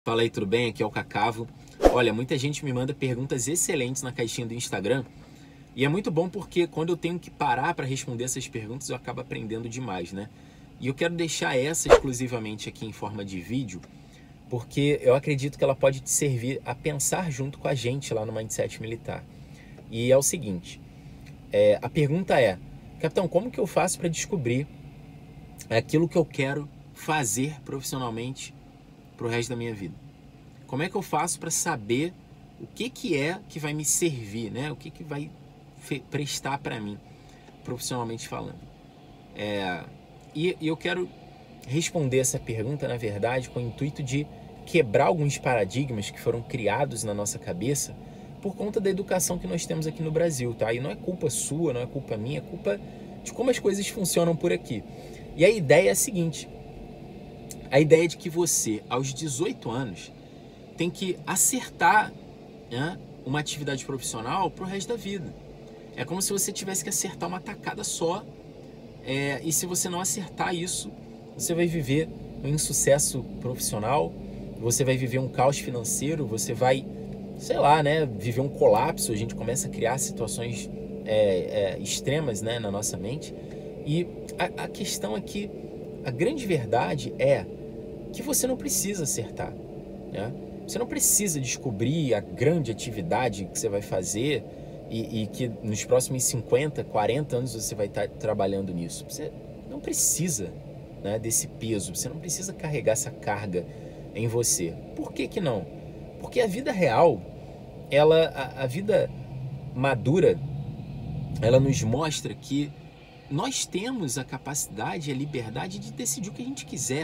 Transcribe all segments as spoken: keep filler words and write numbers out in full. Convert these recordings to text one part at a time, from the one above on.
Fala aí, tudo bem? Aqui é o Cacavo. Olha, muita gente me manda perguntas excelentes na caixinha do Instagram e é muito bom porque quando eu tenho que parar para responder essas perguntas eu acabo aprendendo demais, né? E eu quero deixar essa exclusivamente aqui em forma de vídeo porque eu acredito que ela pode te servir a pensar junto com a gente lá no Mindset Militar. E é o seguinte, é, a pergunta é, capitão, como que eu faço para descobrir aquilo que eu quero fazer profissionalmente para o resto da minha vida? Como é que eu faço para saber o que, que é que vai me servir, né? O que, que vai prestar para mim, profissionalmente falando? É, e, e eu quero responder essa pergunta, na verdade, com o intuito de quebrar alguns paradigmas que foram criados na nossa cabeça por conta da educação que nós temos aqui no Brasil, tá? E não é culpa sua, não é culpa minha, é culpa de como as coisas funcionam por aqui. E a ideia é a seguinte: a ideia é de que você, aos dezoito anos, tem que acertar, né, uma atividade profissional para o resto da vida. É como se você tivesse que acertar uma tacada só, é, e se você não acertar isso, você vai viver um insucesso profissional, você vai viver um caos financeiro, você vai, sei lá, né, viver um colapso. A gente começa a criar situações é, é, extremas, né, na nossa mente. E a, a questão é que a grande verdade é que você não precisa acertar, né? Você não precisa descobrir a grande atividade que você vai fazer e, e que nos próximos cinquenta, quarenta anos você vai estar trabalhando nisso. Você não precisa, né, desse peso, você não precisa carregar essa carga em você. Por que que não? Porque a vida real, ela, a, a vida madura, ela nos mostra que nós temos a capacidade e a liberdade de decidir o que a gente quiser,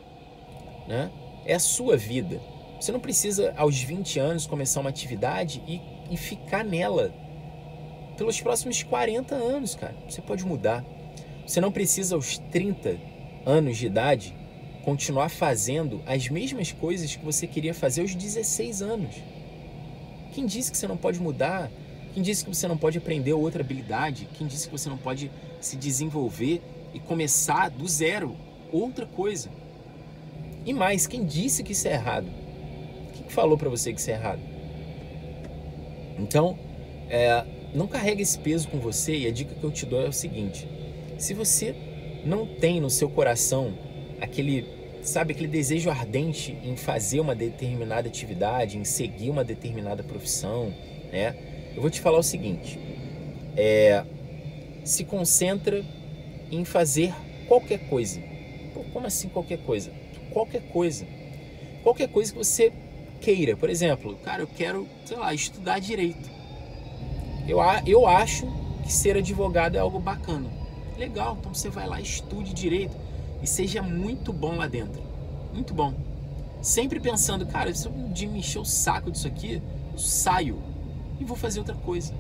né? É a sua vida. Você não precisa, aos vinte anos, começar uma atividade e, e ficar nela pelos próximos quarenta anos, cara. Você pode mudar. Você não precisa, aos trinta anos de idade, continuar fazendo as mesmas coisas que você queria fazer aos dezesseis anos. Quem disse que você não pode mudar? Quem disse que você não pode aprender outra habilidade? Quem disse que você não pode se desenvolver e começar do zero outra coisa? E mais, quem disse que isso é errado? Quem falou para você que isso é errado? Então, é, não carrega esse peso com você, e a dica que eu te dou é o seguinte: se você não tem no seu coração aquele, sabe, aquele desejo ardente em fazer uma determinada atividade, em seguir uma determinada profissão, né? Eu vou te falar o seguinte, é, se concentra em fazer qualquer coisa. Pô, como assim qualquer coisa? Qualquer coisa. Qualquer coisa que você queira. Por exemplo, cara, eu quero, sei lá, estudar direito. Eu, eu acho que ser advogado é algo bacana. Legal, então você vai lá, estude direito e seja muito bom lá dentro. Muito bom. Sempre pensando, cara, se um dia me encher o saco disso aqui, eu saio e vou fazer outra coisa.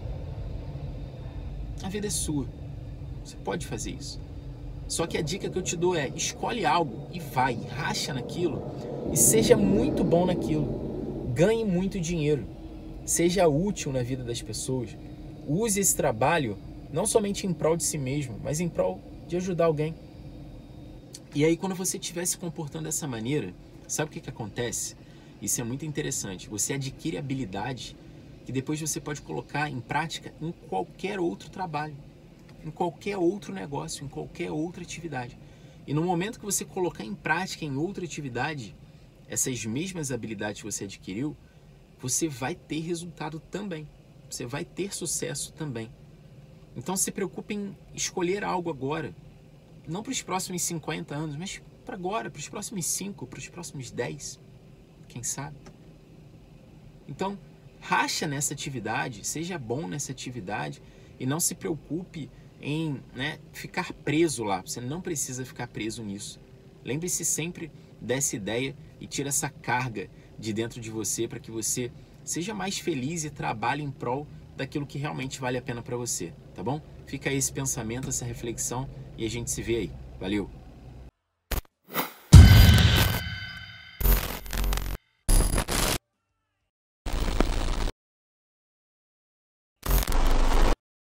A vida é sua. Você pode fazer isso. Só que a dica que eu te dou é: escolhe algo e vai, racha naquilo e seja muito bom naquilo. Ganhe muito dinheiro. Seja útil na vida das pessoas. Use esse trabalho não somente em prol de si mesmo, mas em prol de ajudar alguém. E aí, quando você estiver se comportando dessa maneira, sabe o que que acontece? Isso é muito interessante. Você adquire habilidade que depois você pode colocar em prática em qualquer outro trabalho, em qualquer outro negócio, em qualquer outra atividade. E no momento que você colocar em prática em outra atividade, essas mesmas habilidades que você adquiriu, você vai ter resultado também. Você vai ter sucesso também. Então se preocupe em escolher algo agora. Não para os próximos cinquenta anos, mas para agora, para os próximos cinco, para os próximos dez. Quem sabe? Então, racha nessa atividade, seja bom nessa atividade e não se preocupe em, né, ficar preso lá. Você não precisa ficar preso nisso. Lembre-se sempre dessa ideia e tire essa carga de dentro de você para que você seja mais feliz e trabalhe em prol daquilo que realmente vale a pena para você, tá bom? Fica aí esse pensamento, essa reflexão e a gente se vê aí. Valeu!